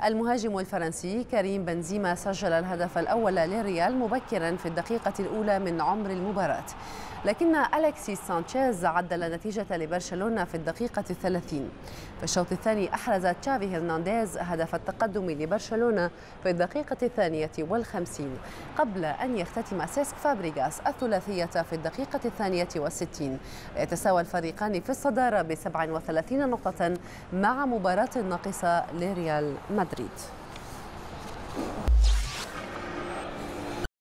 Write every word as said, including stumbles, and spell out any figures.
المهاجم الفرنسي كريم بنزيما سجل الهدف الأول للريال مبكرا في الدقيقة الأولى من عمر المباراة، لكن أليكسيس سانشيز عدل النتيجة لبرشلونة في الدقيقة الثلاثين. في الشوط الثاني أحرز تشافي هرنانديز هدف التقدم لبرشلونة في الدقيقة الثانية والخمسين، قبل أن يختتم سيسك فابريغاس الثلاثية في الدقيقة الثانية والستين، ليتساوى الفريقان في الصدارة بسبع وثلاثين نقطة مع مباراة ناقصة لريال مدريد.